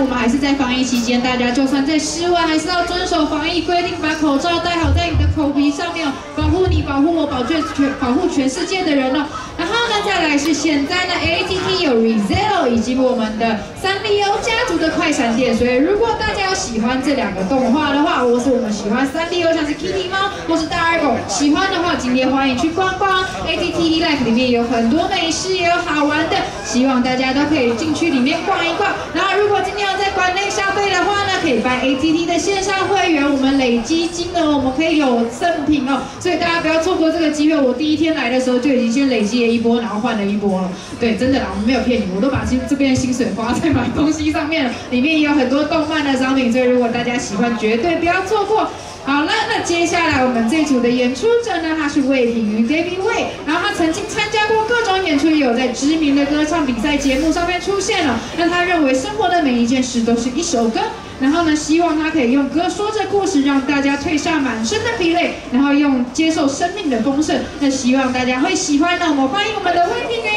我们还是在防疫期间，大家就算在室外，还是要遵守防疫规定，把口罩戴好在你的口鼻上面，保护你、保护我、保护全世界的人哦。然后呢，再来是现在呢 ，ATT 有 Rezero 以及我们的三丽鸥家族的快闪店，所以如果大家有喜欢这2个动画的话，或是我们喜欢三丽鸥，像是 Kitty 猫或是大耳狗，喜欢的话，今天欢迎去逛逛 ATT Life 里面有很多美食，也有好玩的，希望大家都可以进去里面逛一逛。然后如果今天要在馆内消费的话呢，可以办 ATT 的线上会员，我们累积金额我们可以有赠品哦，所以大家不要错过这个机会。我第一天来的时候就已经先累积了一波，然后换了一波了。对，真的啦，我们没有骗你，我都把这边的薪水花在买东西上面了。里面也有很多动漫的商品，所以如果大家喜欢，绝对不要错过。好了，那接下来我们这组的演出者呢，他是魏品瑜 David Wei， 然后他曾经参加过各种演出，也有在知名的歌唱比赛节目上面出现了。那他认为生活的每一件事都是一首歌，然后呢，希望他可以用歌说着故事，让大家褪下满身的疲累，然后用接受生命的丰盛。那希望大家会喜欢呢。我们欢迎我们的魏品瑜。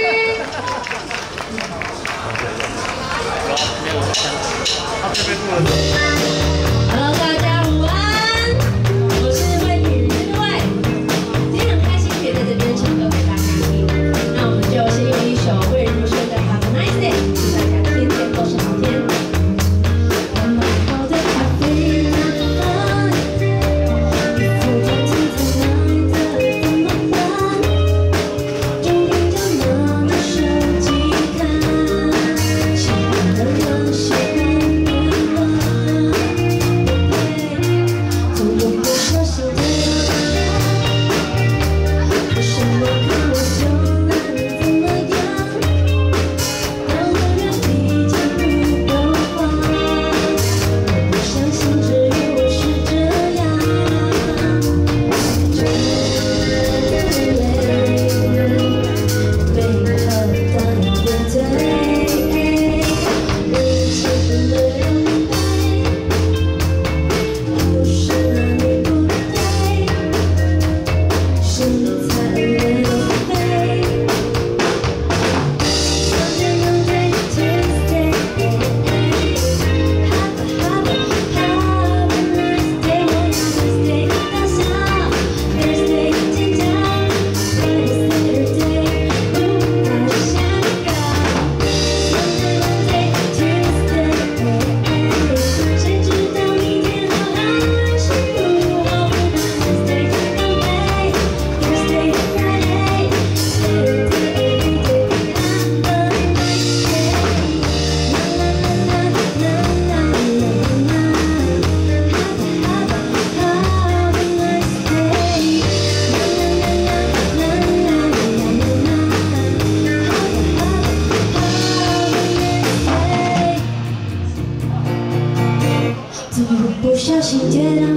Hello， 大家午安，我是魏品瑜魏，今天很开心可以在这边唱歌给大家听。那我们就先用一首魏如萱的《Have a Nice Day》，祝大家天天都是好天。我买好的咖啡拿着饭，你头转青菜买的怎么办？就盯着妈妈手机看，喜欢的人喜欢。不小心跌倒，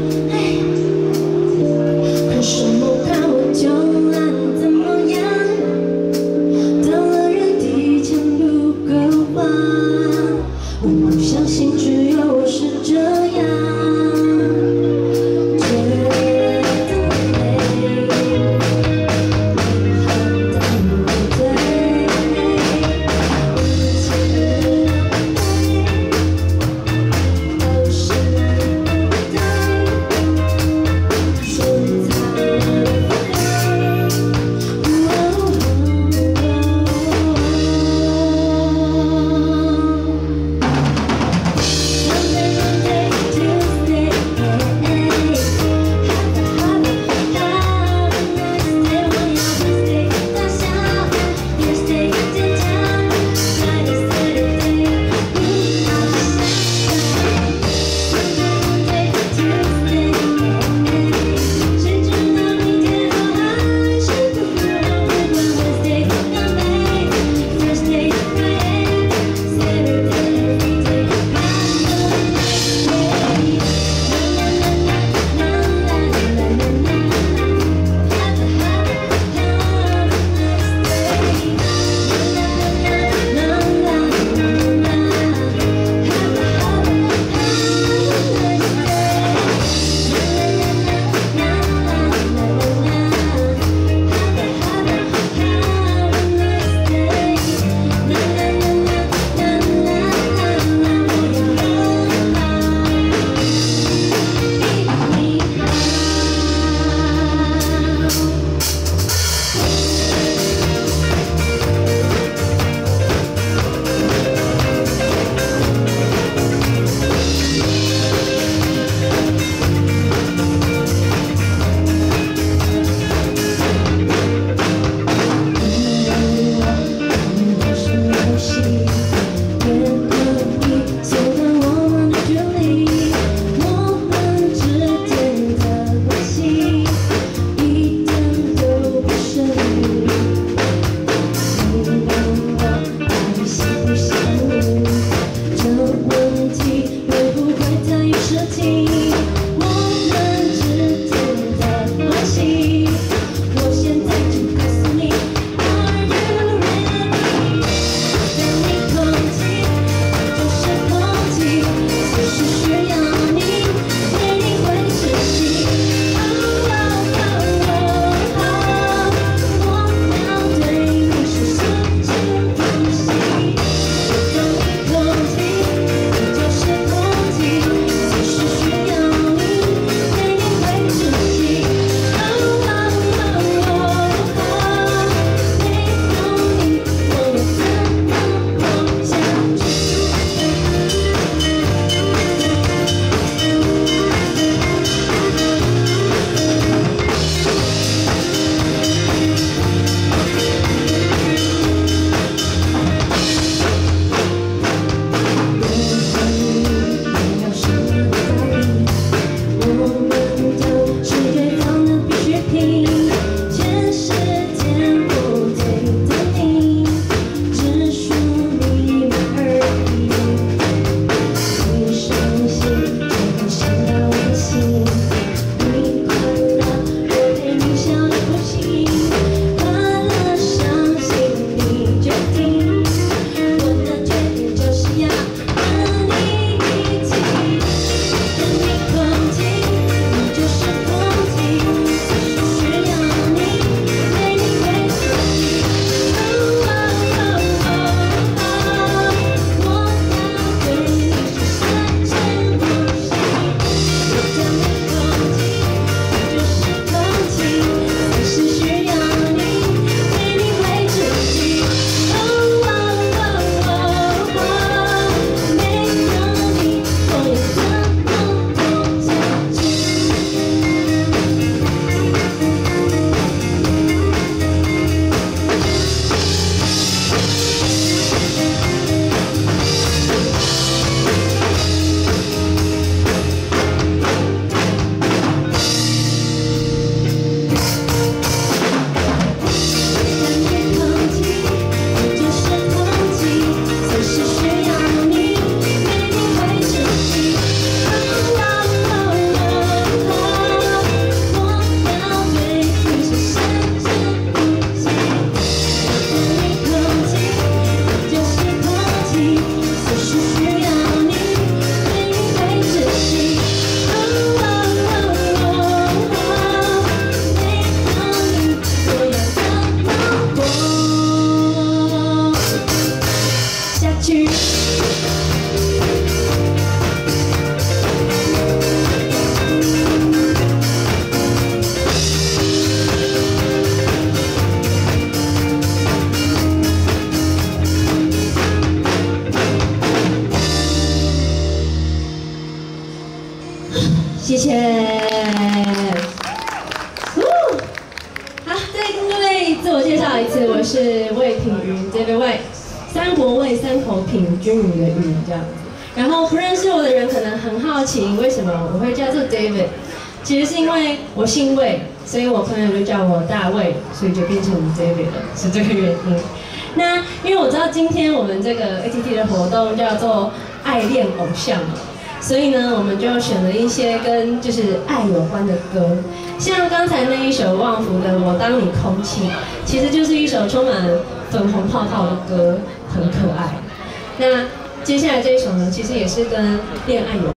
可什么看我就烂怎么样？当了人提前不够花，我不相信只有我是这样。 谢谢。好，再跟各位自我介绍一次，我是魏品妤 David White， 三国魏三口品均匀的匀这样子。然后不认识我的人可能很好奇，为什么我会叫做 David？ 其实是因为我姓魏，所以我朋友就叫我大卫，所以就变成 David 了，是这个原因。那因为我知道今天我们这个 ATT 的活动叫做爱恋偶像嘛，所以呢，我们就选了一些跟就是爱有关的歌，像刚才那一首旺福的《我当你空气》，其实就是一首充满粉红泡泡的歌，很可爱。那接下来这一首呢，其实也是跟恋爱有关。